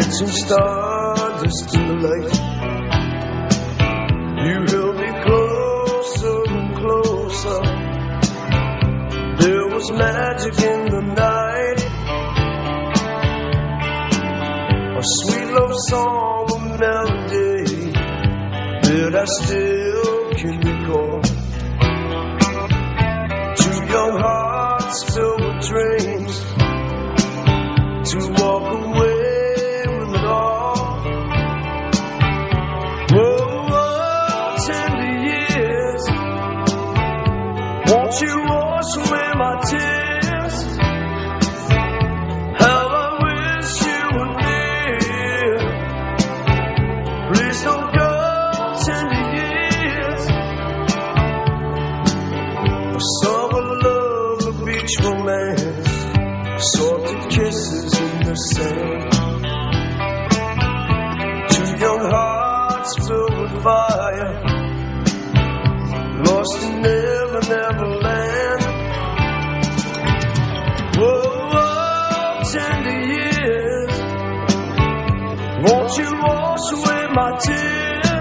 Some stardust in the light. You held me closer and closer. There was magic in the night. A sweet love song, a melody that I still can recall. Two young hearts filled with dreams to walk away. Won't you wash away my tears? How I wish you were near. Please don't go tender years. A summer love, a beach romance, salted kisses in the sand. Two young hearts filled with fire, lost in Neverland. Whoa, tender years. Won't you wash away my tears?